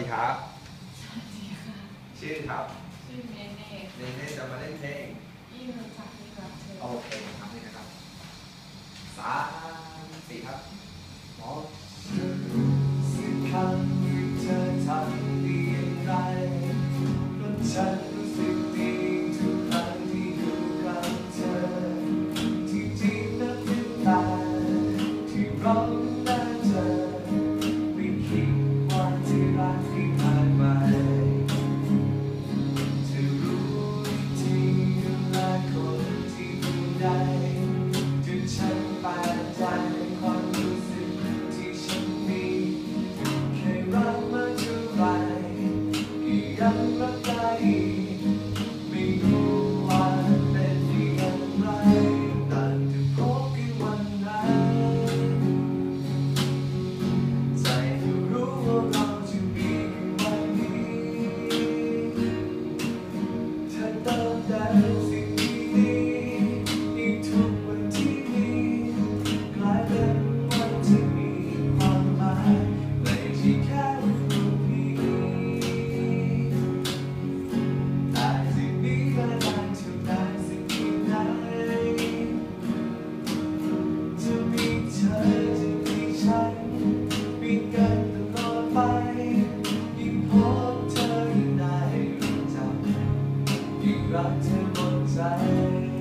ครับสวัสดีค่ะชื่อครับชื่อเนเน่เนเน่จะมาเล่นเพลงยิ่งรู้จักยิ่งรักเธอโอเคทำเลยนะครับ3 4ครับบอกฉันสักคำที่เธอทำดีอย่างไรเพราะฉันรู้สึกดีทุกครั้งที่อยู่กับเธอที่จริงนั้นเป็นตาที่ร้องได้เธอไม่คิดว่าที่รักที่ผ่านไปจะรู้ที่ละคนที่อยู่ใดจนฉันแปลกใจความรู้สึกที่ฉันมีเคยรักมาเท่าไรก็ยังรักได้อีกไม่รู้ว่าเป็นอย่างไรแต่จะพบกันวันนั้นใจก็รู้ว่าเราจะมีกันวันนี้เธอเติมแต่สิ่งดีๆในทุกวันที่มีกลายเป็นวันที่มีความหมายไม่ใช่แค่วันพรุ่งนี้แต่สิ่งนี้และนานเท่านานสิ่งที่ไหนจะมีเธอจะมีฉันมีกันตลอดไปยิ่งพบเธอยิ่งได้รู้จักยิ่งรักเธอหมดใจ